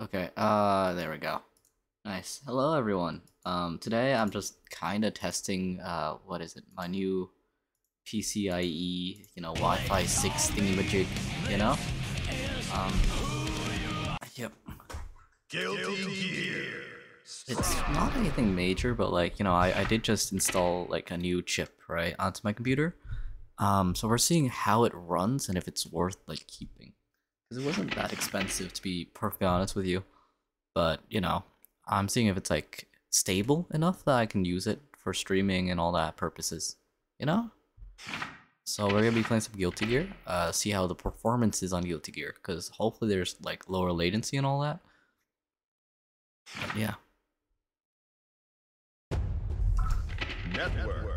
Okay, there we go. Nice. Hello everyone. Today I'm just kind of testing, what is it? My new PCIe, Wi-Fi 6 thingamajig, you know? Um, yep. It's not anything major, but I did just install like a new chip, right, onto my computer. So we're seeing how it runs and if it's worth like keeping. Because it wasn't that expensive, to be perfectly honest with you. But, I'm seeing if it's like stable enough that I can use it for streaming and all that purposes, you know? So we're gonna be playing some Guilty Gear, see how the performance is on Guilty Gear, because hopefully there's like lower latency and all that. But yeah. Network.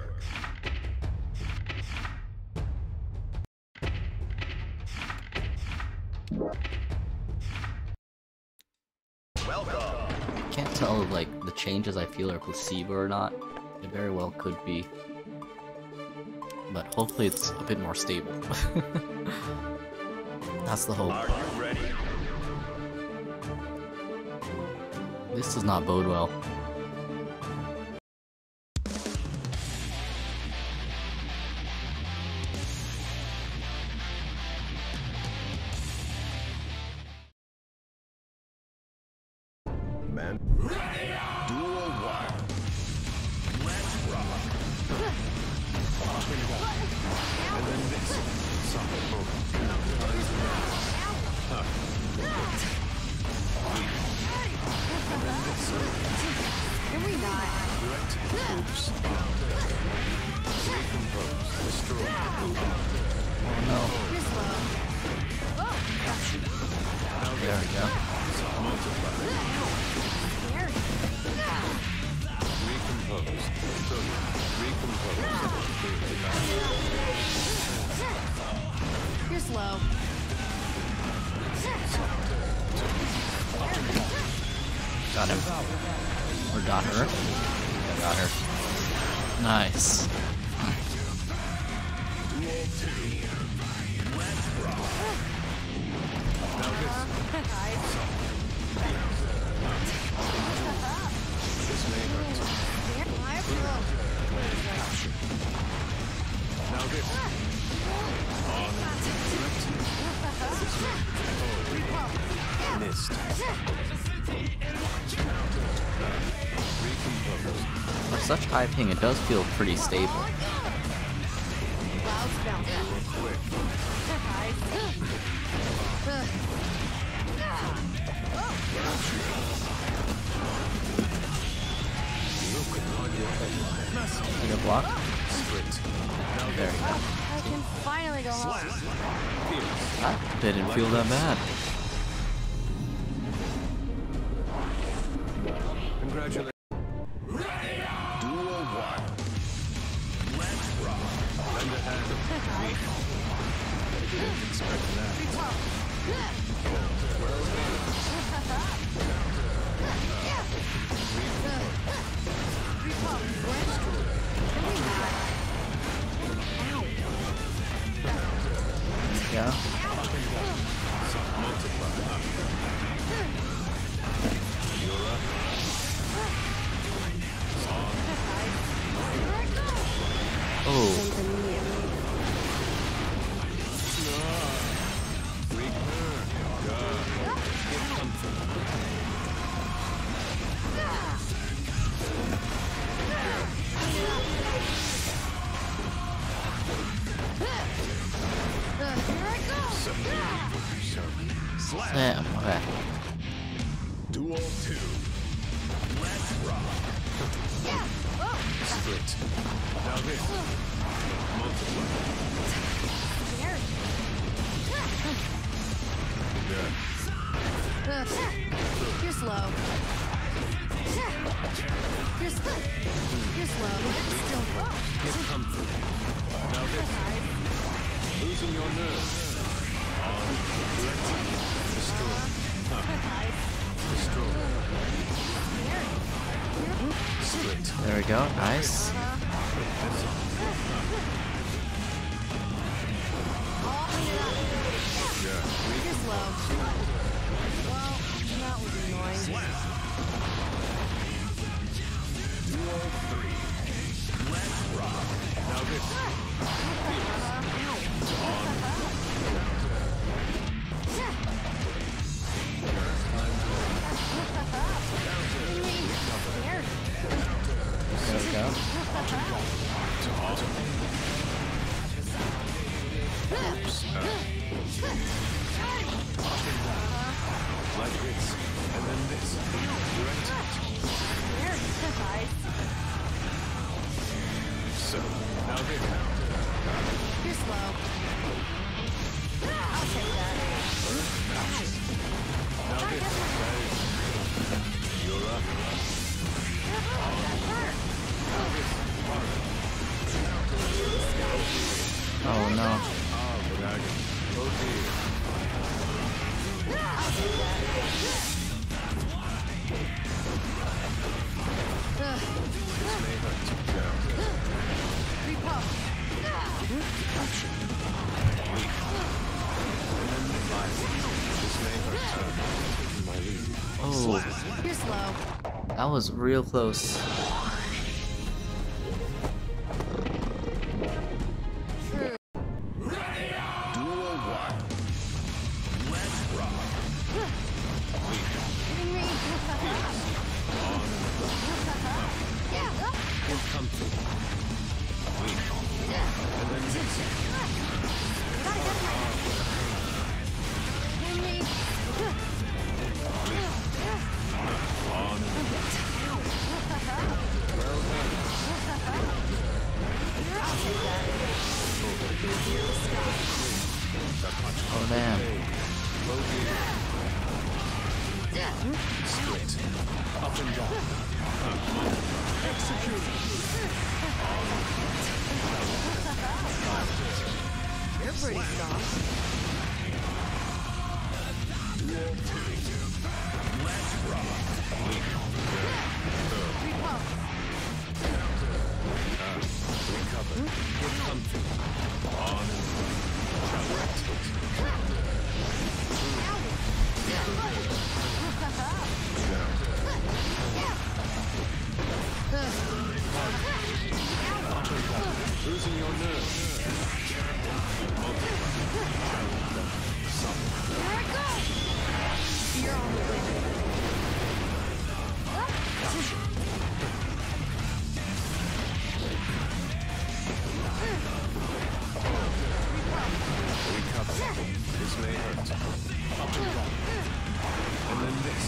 Welcome. I can't tell if like the changes I feel are placebo or not. It very well could be. But hopefully it's a bit more stable. That's the hope. Are you ready? This does not bode well. Man. Duel 1. Let's rock. And then this. Something over. Can we not? Oops. Recompose. Destroy. Oh no. You're slow. There we go. Multiply. Scary. Recompose. Recompose. You're slow. Got him. Or got her. Yeah, got her. Nice. This may hurt. Now this. Missed. Recompose. For such high ping, it does feel pretty stable. Clouds bounce. Quick. Look on your headline. Take a block. Sprint. Now There you go. I can finally go home. Slap. Pierce. That didn't feel that bad. Congratulations. Duel 1. Let's rock. Lend a hand. Didn't expect that. Yeah. Multiply. You're up. Oh. Return. God. Get comfort. Slap. Damn. Okay. Duel 2. Let's rock. Split. Now this. Multiply. Good. You're slow. You're slow. You're slow. Still. Get comfort. Now this. Losing your nerve. On. Direct. Destroy. Destroy. Split. There we go. Nice. Yeah. You're slow. Well, That was annoying. Slap. Duel 3. Let's rock. Now this. There we go. Like this, and then this. Direct hit. So, now this. You're slow. I'll take that. Now this. That is. You're up. Oh no. Ah, Dragon. Oh dear. I'll take that. This may hurt. Repulse. This may hurt. Taking my lead. Oh, You're slow. that was real close. True. Duel 1. Let's rock. Hitting me. Yeah. Will come through. And then this. Gotta get hitting me. On and well done. Oh damn. Low gear. Split. Up and down. Execute. You're pretty strong. Duel 2. Let's rock. Repulse. Recover. Will come through. On and direct hit. Losing your nerve. Here I go. You're on the way. Recover. This may hurt. Up and down. And then this.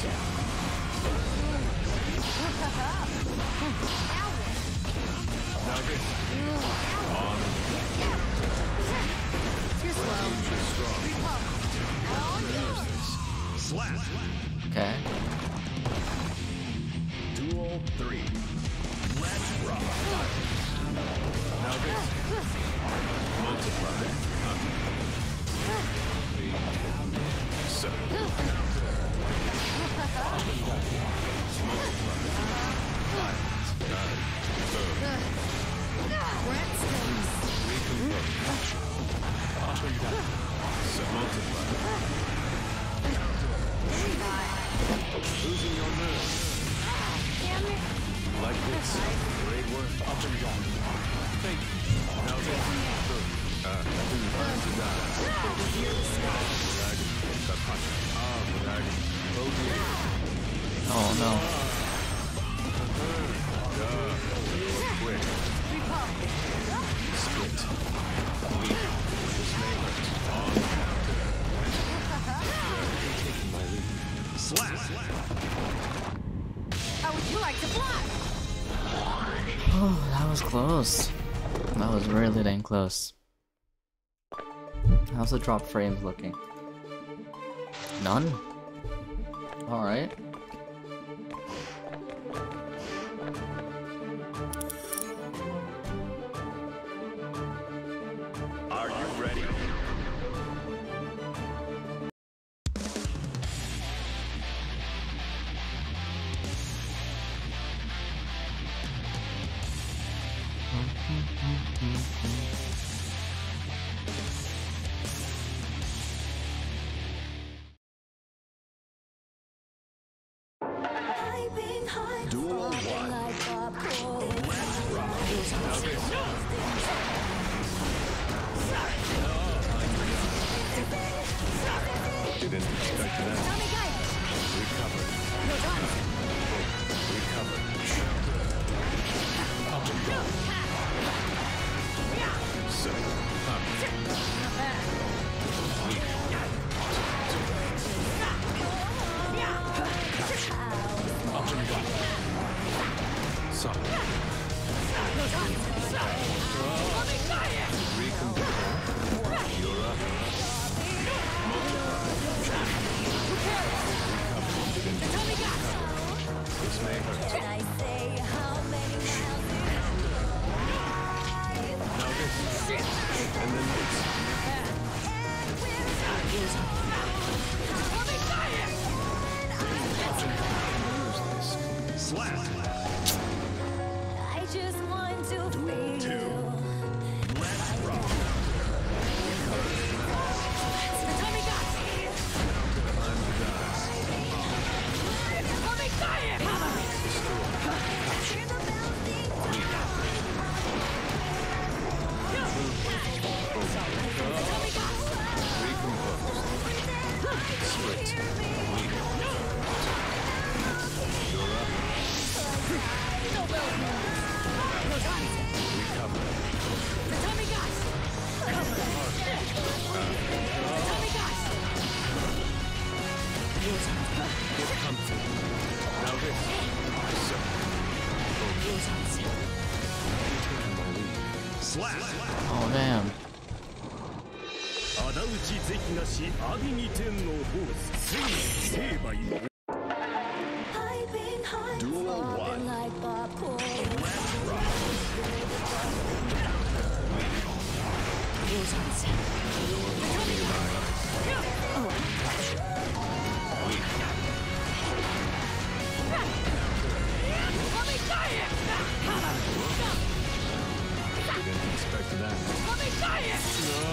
Now this. On. You're slow. You're strong. Repulse. Slap. Okay. Duel 3. Let's rock. Now this. Multiply. So. Breadsticks. Up and down. So multiply. Losing your nerve. Damn it. Like this. Great work. Up and down. Thank you. Now this. Time to die. Dragon. The punch. Ah, dragon. Oh dear. Oh no. Quick. Split. Weak. This may hurt. On. Taking my lead. Slap. How would you like to fly? Oh, that was close. That was really dang close. How's the drop frames looking? None? Alright. Duel 1. Now this. Didn't expect that. Recover. Recover. Up and go. So, up and go. So. Recover. You're up. This may hurt. Now this. And then this. Slap. I just want to feel. Let's rock. Slap. Oh damn. 仇討ち是なし阿ビ二天のホースついに成敗を Duel 1. Didn't expect that.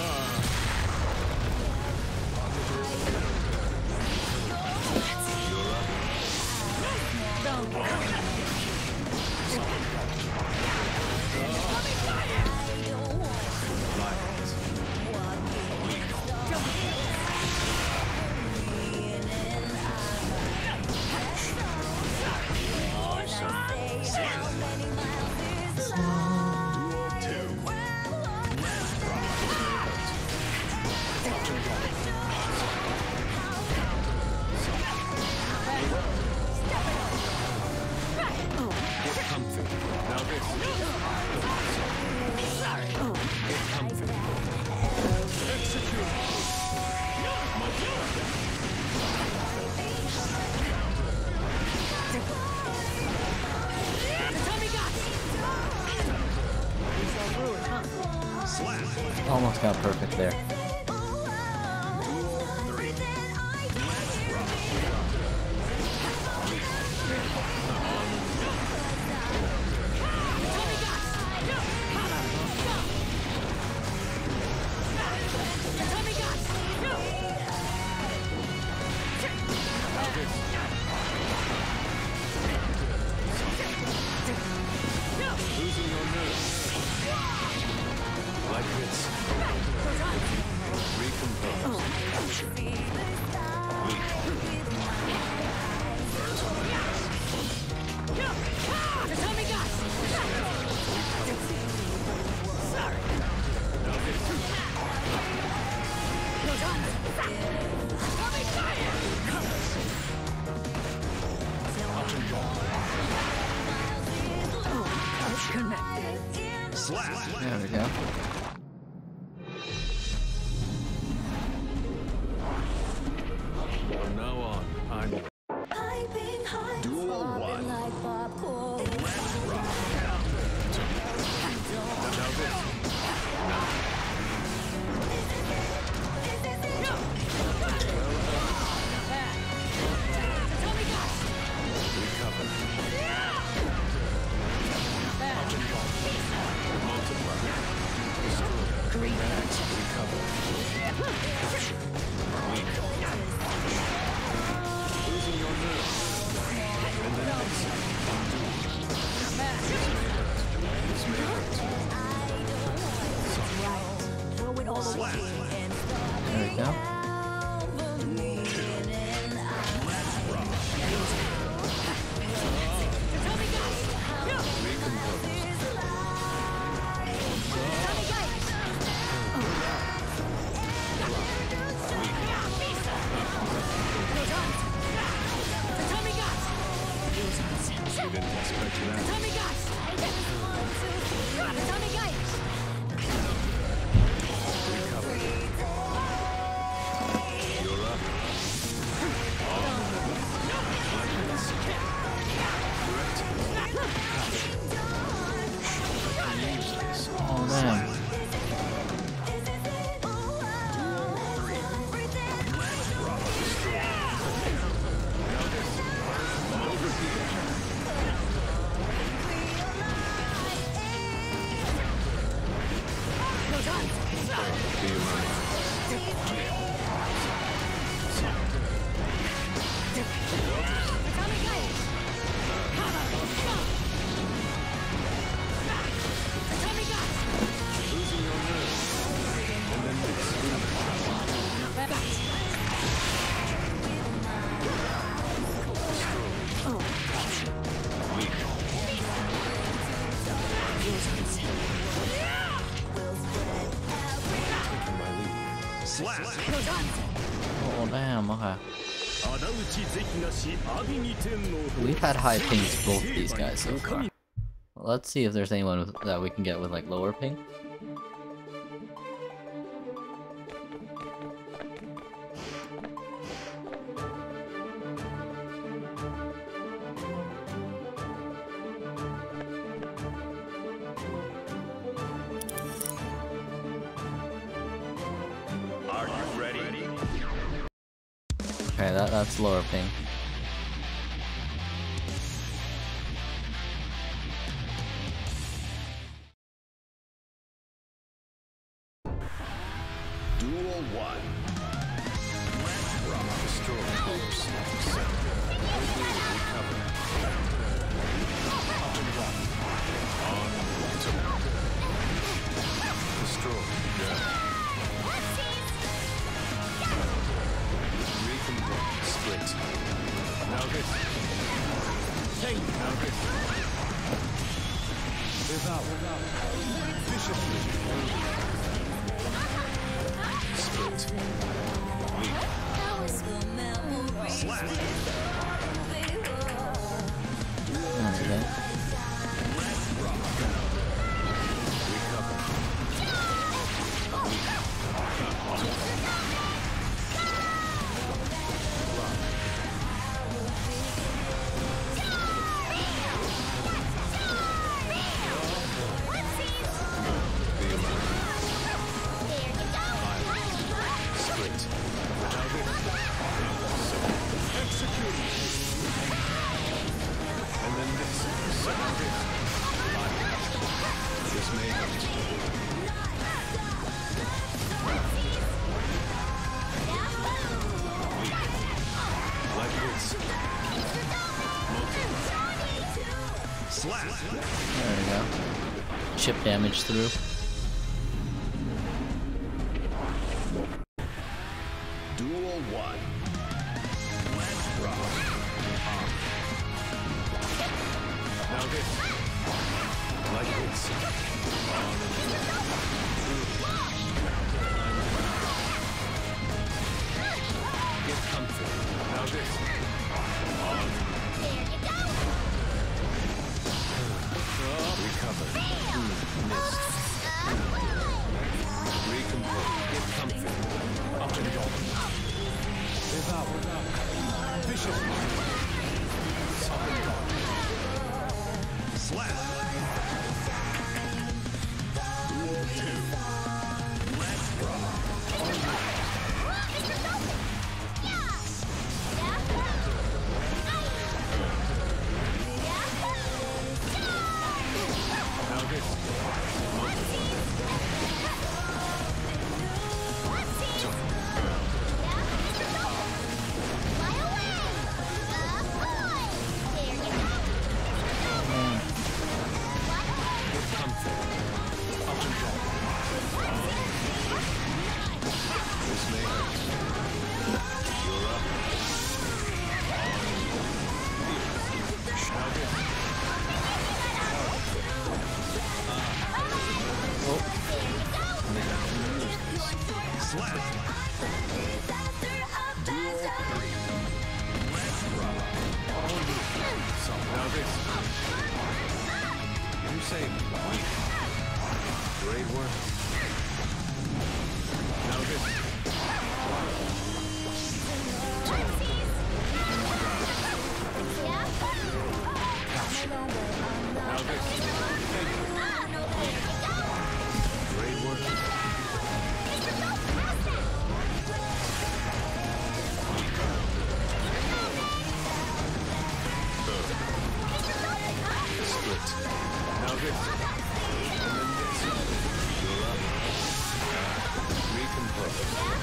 Almost got perfect there. Losing your nerve. Like this. Recompose. Slap. There we go. From now on, I'm Duel 1. Now this. Recover. Multiply. Destroy. Recover. Weak. Losing go. Didn't expect that. Recover. You're up. Oh damn. Oh damn, okay. We've had high pings both these guys so far. Let's see if there's anyone that we can get with like lower ping. Are you ready? Okay, that's lower ping. Duel 1. Rock destroy. Recover. Up and down. On to destroy. Recombine. Split. Now hit. Take. Now hit. Without. Viciously. Split. Weak. Slap. Okay. There we go. Chip damage through. Duel 1. Rock. Now hit. Like this. Get comfy. Now this. Recover. Missed. Recompose. Get comfy. Up and down. Without. Vicious. Up and down. Slap. Duel 2. Let's rock. Now this. Duel 3. Let's rock. Now this. You say weak. Great work. Now this. Now this. Great work. Split. Now this. And then this. You're up. Recompose.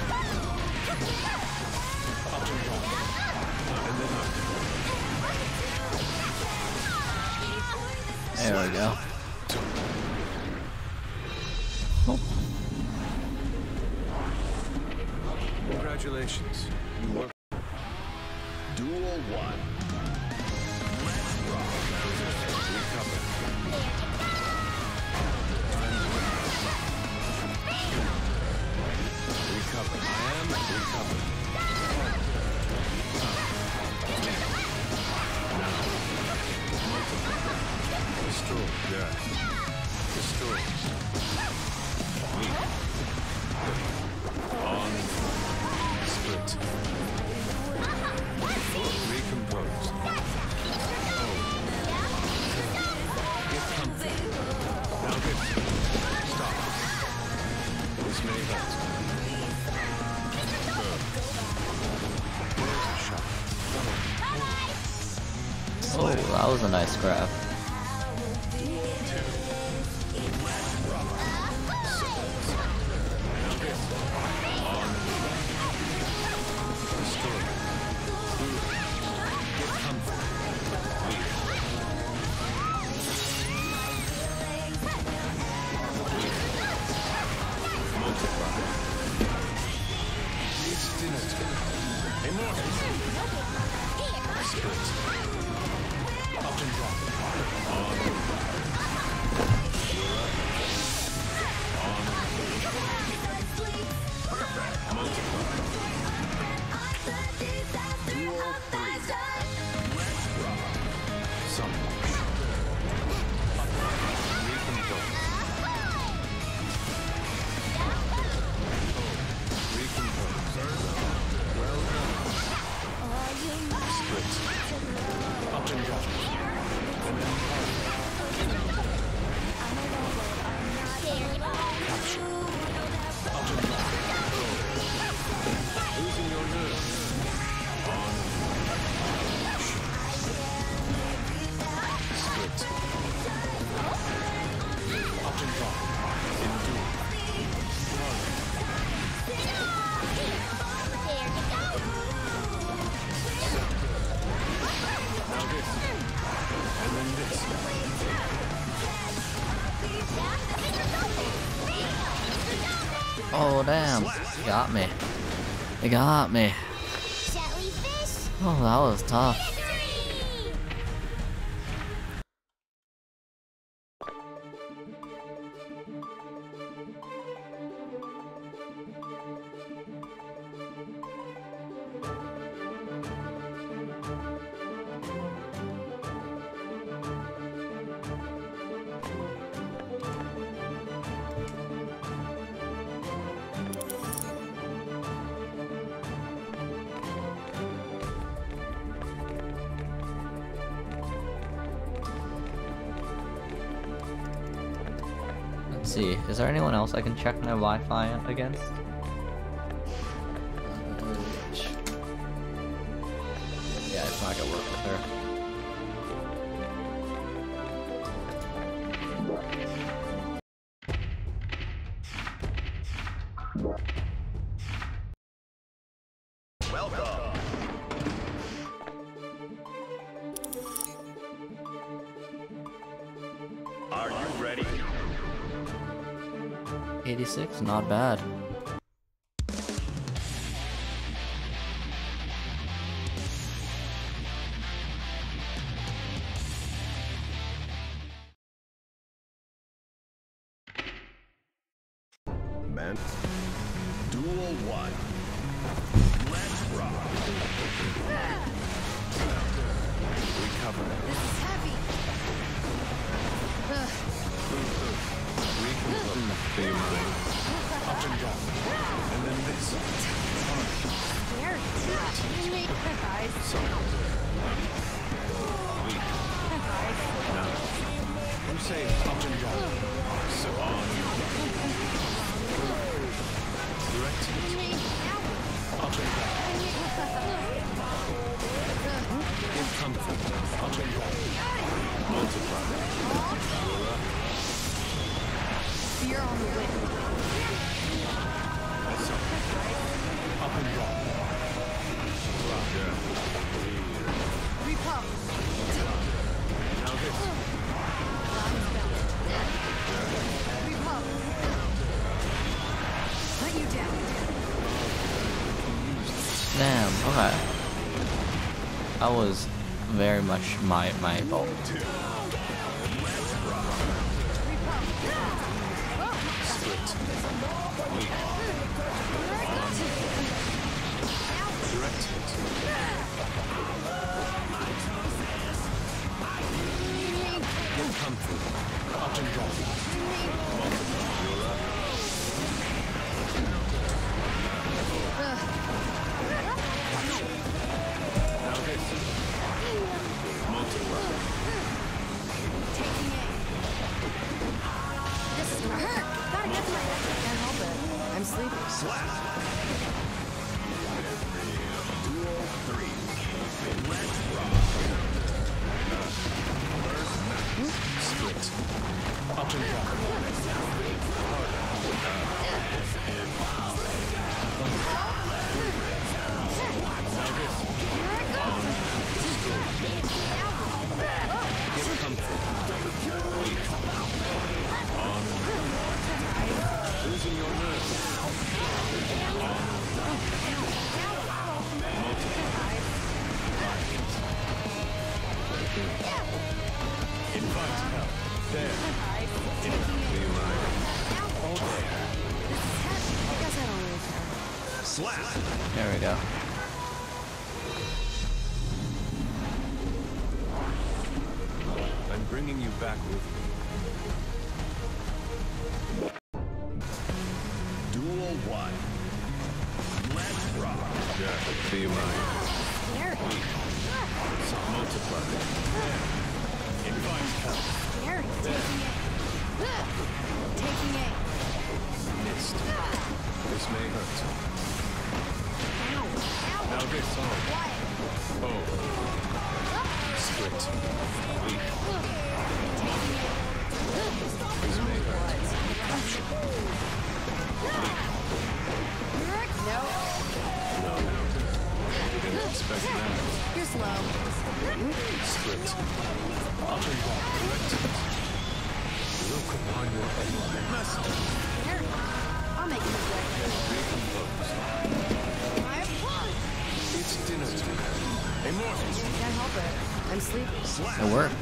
Up and down. And then up. There we go. Congratulations. You worked. Duel 1. Let's rock. Recover. Recover. I am recovered. Now. Destroy. Yeah. Destroy. Weak. On. Split. Recompose. Get comfy. Now get. Stop. This may hurt. There's a shot. Oh, that was a nice grab. Oh damn, they got me. They got me. Jellyfish Oh, that was tough. victory! Let's see, is there anyone else I can check my Wi-Fi against? Yeah, it's not gonna work with her. Welcome. 86, not bad. Man. Duel one. Let's rock. Recover. This is heavy. Recompose. Do you mind? Up and down. And then this. Scary. Guys. Weak. Now. You say up and down. So on. Direct it. Up and down. Give comfort. Up and down. Multiply. Fear on the wind. That's up. Up and down. Repop. Now this. Repop. Let you down. Damn. Okay. That was very much my fault. Split. Weak. Direct it. Give comfort. Up and down. You're up. Now this. Multiply. Taking aim. This is gonna hurt. Gotta get to my... Can't help it. I'm sleeping. Slap. Duel 3. Let's rock. Split. Up and down. Now this. Give comfort. Weak. On. Losing your nerve. Invite help. There. Do you mind? All there. I guess I don't really care. Slap. There we go. I'm bringing you back with me. Duel 1. Let's rock. Yeah, do you mind? Scary. Multiply. Invite help. Scary. Taking aim. Taking aim. Missed. This may hurt. Now this on. Oh. Split. Weak. This may hurt. Capture. Weak. No. No. Didn't expect that. You're slow. Split. Up and down. Direct it. Look upon your enemy. Master. Scary. I'll make it quick. Recompose. My apologies. It's dinner time. Immortal. Can't help it. I'm sleeping. Slap. It worked.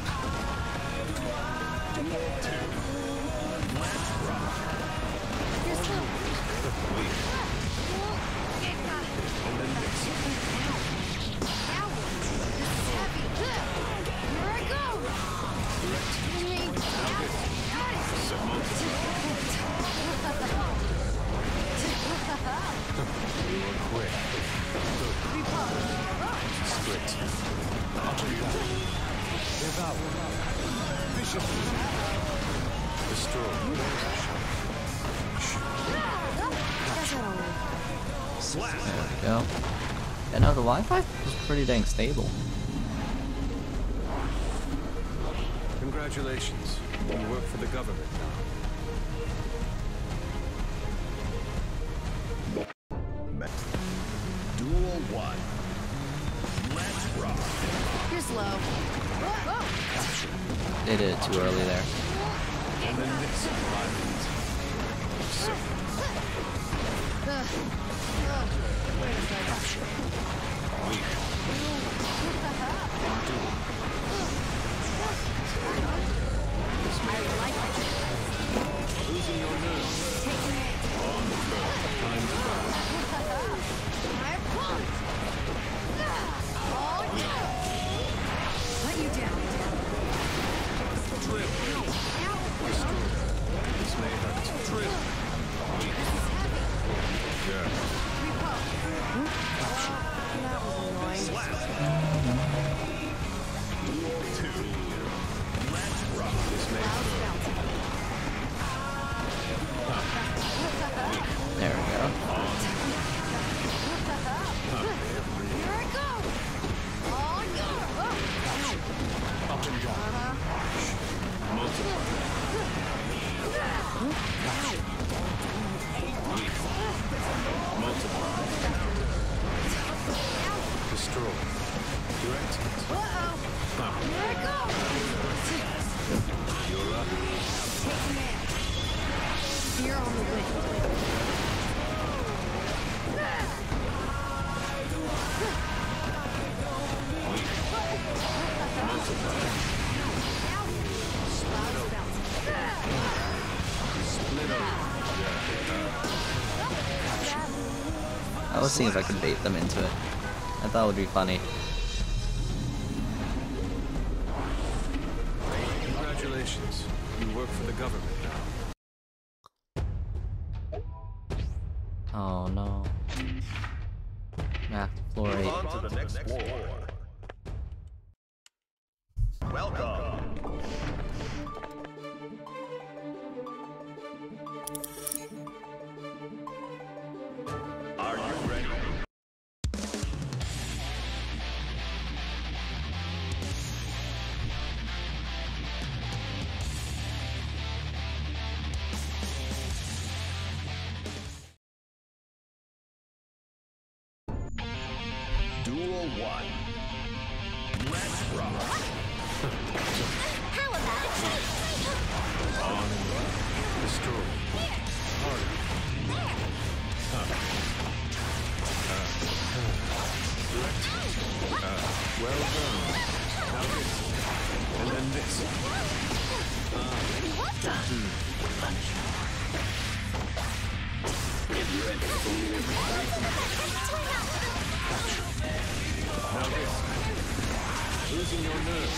Duel 2. Let's rock. You're slow. Weak. And then this. Here I go! Direct. Now this. So multiply. You were quick. Split. Up and down. Devour. Viciously. Destroy. Guess I don't really care. Slap. There we go. And now the Wi-Fi is pretty dang stable. Congratulations. You work for the government now. Duel 1. Let's rock. You're slow. Whoa. Capture. They did it too early there. And then this. Violent. So. Wait a second. Capture. Weak. Endure. This I may like it. losing your nerve. Taking it. On the road. Time to burn. I was seeing if I could bait them into it. I thought it would be funny. Congratulations. You work for the government now. Oh no. Math fluoride. On to the next war. Welcome. Are you ready? Duel 1. Let's rock. How about a chase? On and on. Destroy. Harder. Direct. Well done. Now this. And then this. What the? Now this. Losing your nerve.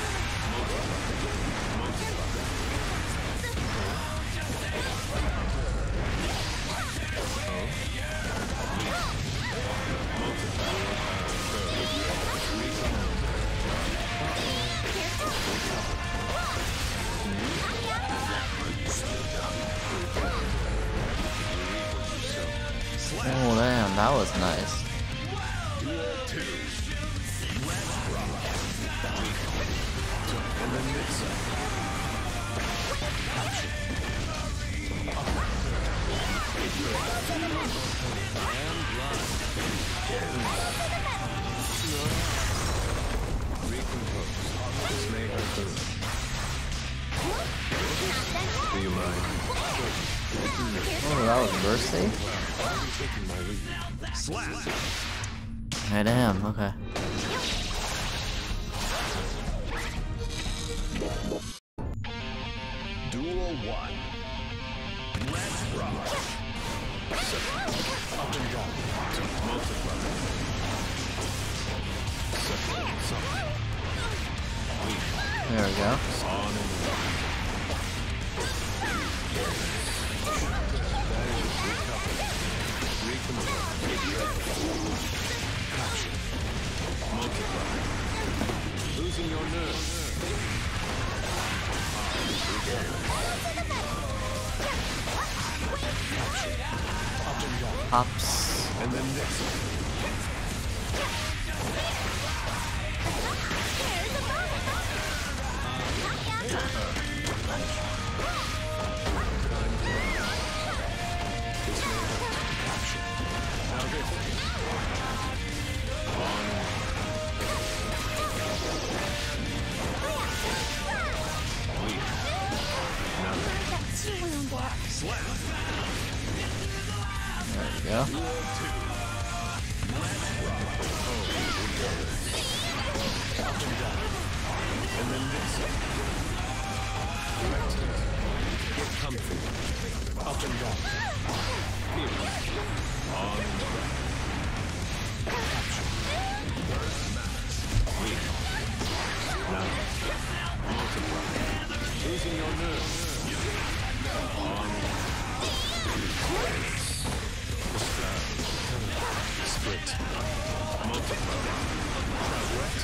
Oh damn, that was nice. And then this. Recompose. This may hurt the... Do you mind? Oh, that was birthday? Taking my lead. Slap! I damn, okay. Duel 1. Let's rock. Up and down. Multiply. There we go. On and on. Losing your nerve. Up and down. Pops. And then this. Now this. There we go. And then this. Get comfy. Up and down. Here. On and on. Capture. Weak. Now. Multiply. Losing your nerve. On. Split. Multiply. Direct.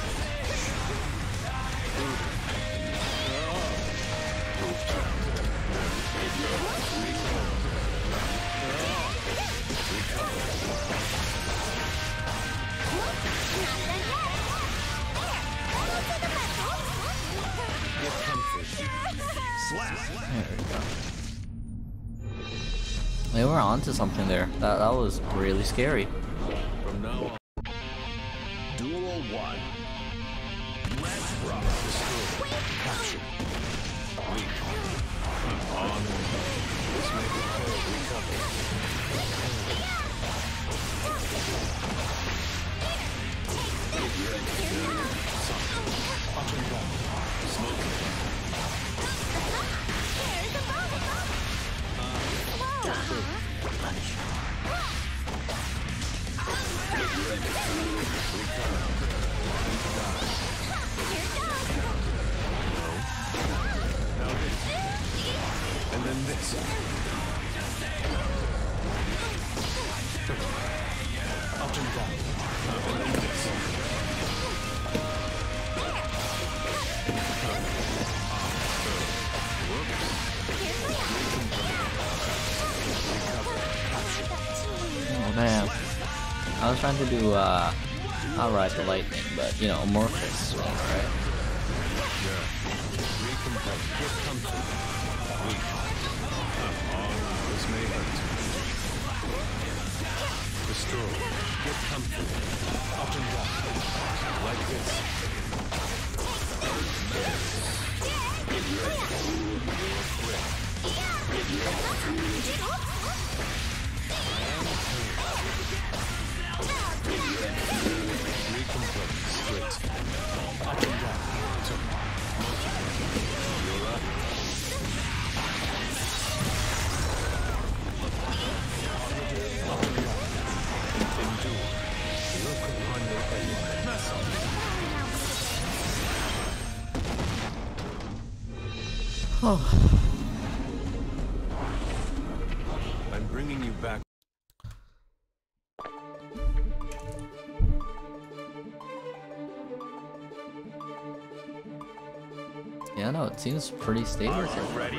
Get comfy. Slap. There we go. They were onto something there. That was really scary. From now on. Duel 1. Let's rock. Destroy. Capture. Weak. On and on. This may repair. Recover. Up and down. Smoking. Now this. And then this. Up and down. And then this. Oh damn. I was trying to do not ride the lightning, but you know, amorphous swing, right? Get comfy. This may hurt. Destroy. Get comfy. Up and down. Like this. Recompose. Straight. Up and down. You're up. Endure. Look upon your enemy. Oh. I'm bringing you back. Yeah, no, it seems pretty stable. Are you ready?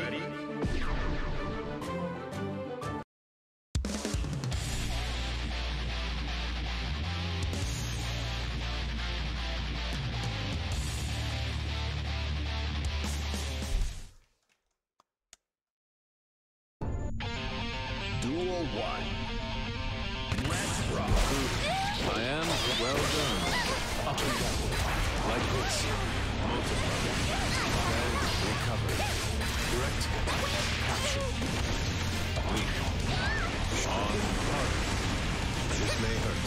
Duel 1. Let's rock. I am well done. Up and down. Like this. Multiply. Then recover. Direct. Capture. Weak. On. Hard. This may hurt.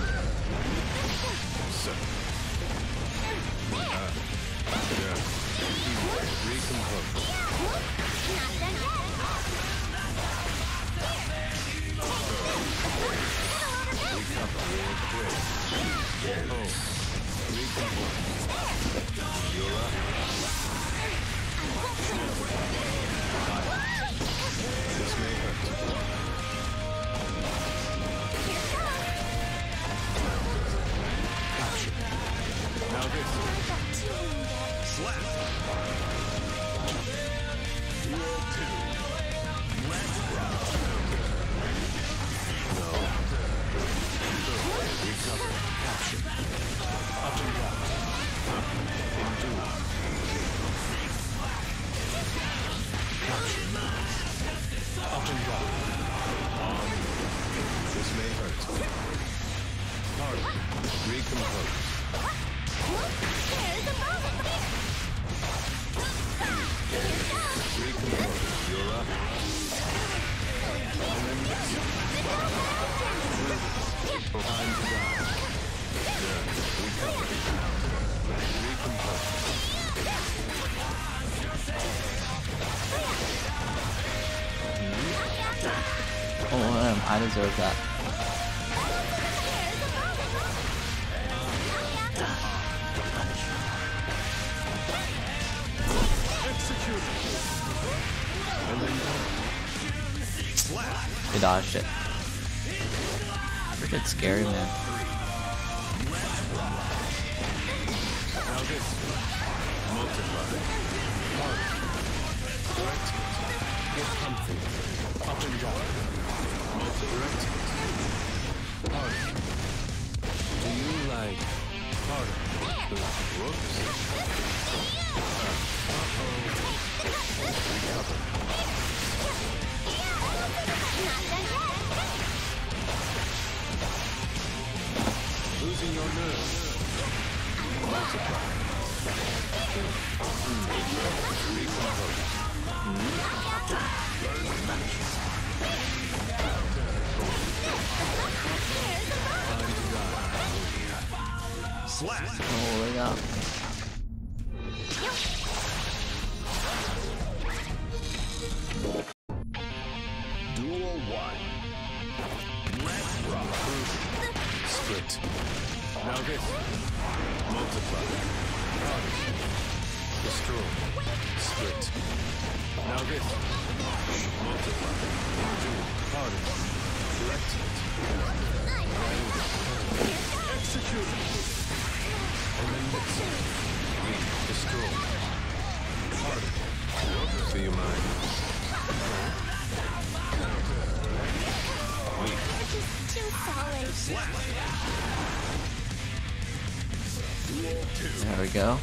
So. Yeah. Recompose. Recover real quick. Oh. Recompose. You're up. This may hurt. Capture. Now this. Slap. Duel 2. Let's rock. No. Recover. Capture. Up and down. Endure. Capture. Up and down. On. This may hurt. Hard. Recompose. Recompose. You're up. And then this. Time to die. Yeah. Recover. Recompose. Oh, I deserve that. Execute. And then slap. They dodged it. Freaking scary, man. Now this. Multiply. Hard. Direct. Get comfy. Up and down. Direct. Hard. Do you like hard? Whoops. Recover. Losing your nerve. Multiply. Recompose. Time to die. Slap. Oh, they got me. Duel 1. Let's rock. Split. Now this. Multiply. Harden. Destroy. Split. Now this. Multiply. Undo. Harden. Direct it. Execute. And then mix it. Destroy. Harden. Do you mind? Weak. Too solid. There we go.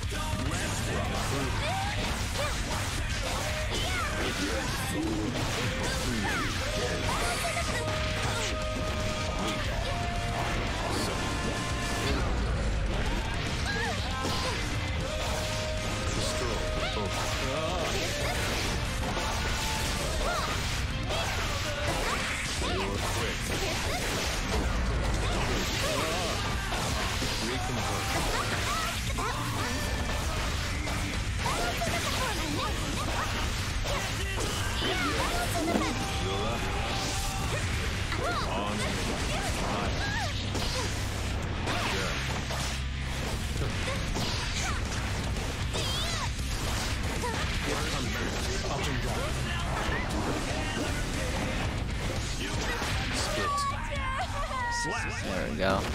There we go.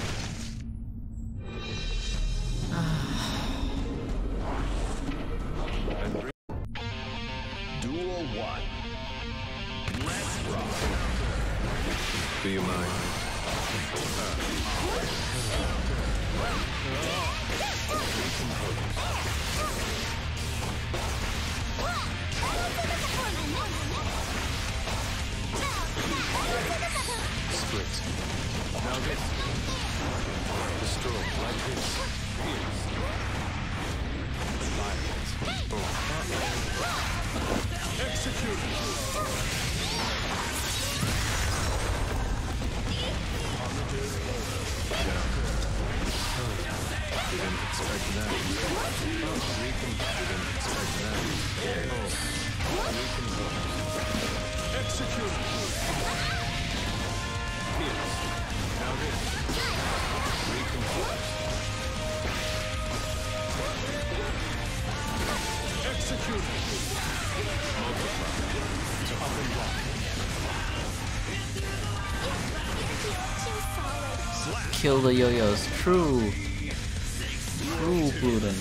Duel 1. Let's rock. Do you mind? Split. Now this. Destroy like this. Pierce. Violence. Execute. Didn't expect that. Didn't expect that. Execute. Pierce. Now this. Recompose. Execute. Multiply. To up and down. Too solid. Kill the yo-yos. True. True, Buden.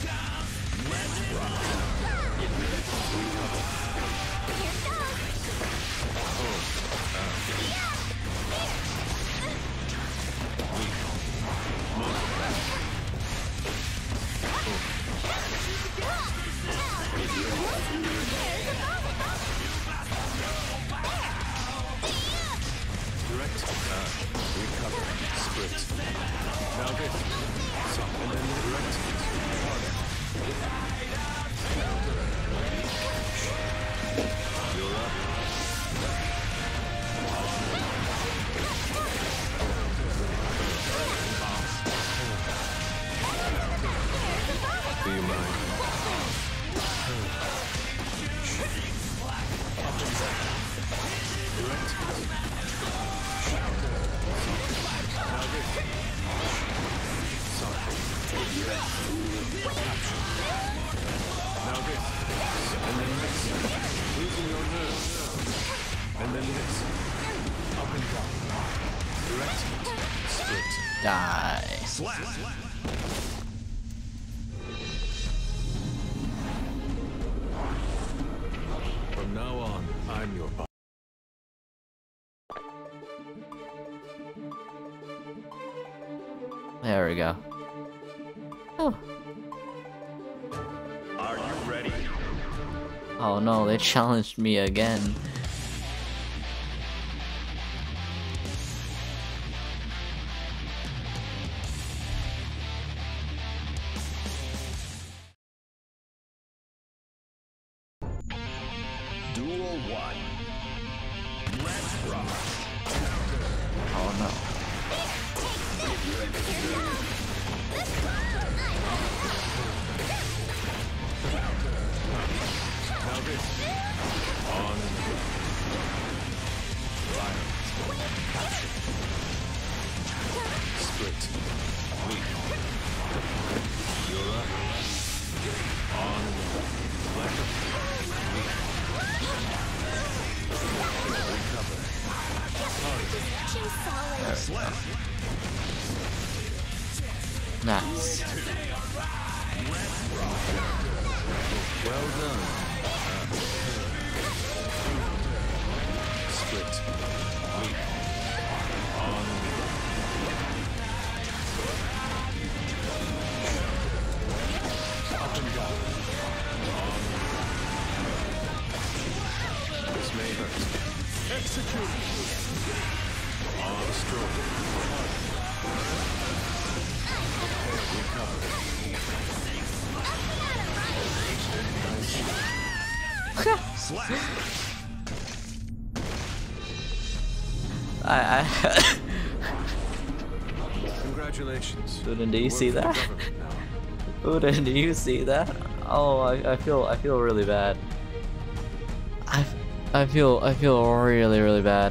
Direct. Recover. Split. Now this. And then direct. Harder. You're up. Do you mind? Direct. Now this. Now this. And then this. Losing your nerve. And then this. Up and down. Direct. Split. Die. Slap. From now on, I'm your boss. There we go. Oh. Are you ready? Oh no, they challenged me again. Duel 1. Let's rock. Oh no. Now this. On and on. Violence. Capture. Split. Nice. Well done. Split. Leap. On. Up and down. On. This may hurt. Execute. On stroke. Recover. Slap. I Congratulations. Uden, do you Work see for the that? government now. Uden, do you see that? Oh, I feel really bad. I feel really bad.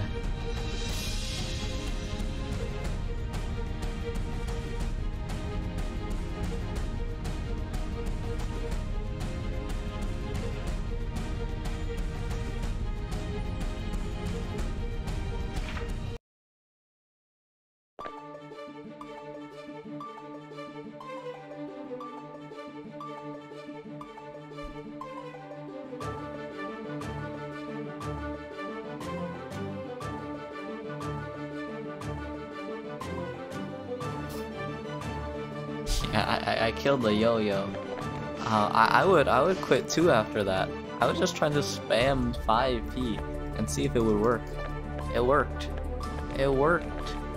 Yeah, I killed the yo-yo. I would quit too after that. I was just trying to spam 5p and see if it would work. It worked. It worked.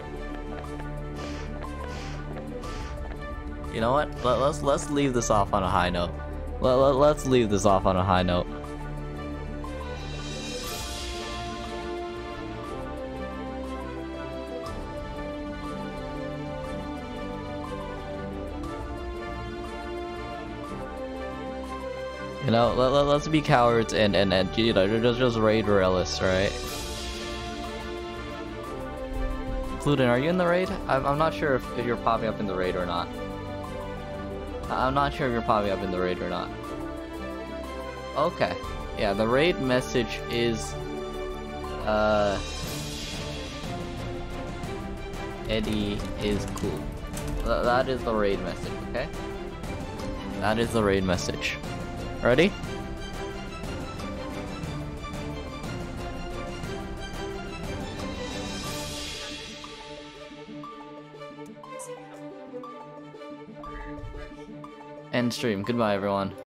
You know what? Let's leave this off on a high note. Let's leave this off on a high note. You know, let's be cowards and you know, just raid Relis, right? Fluten, are you in the raid? I'm not sure if you're popping up in the raid or not. I'm not sure if you're popping up in the raid or not. Okay. Yeah, the raid message is Eddie is cool. That is the raid message, okay? That is the raid message. Ready? End stream. Goodbye, everyone.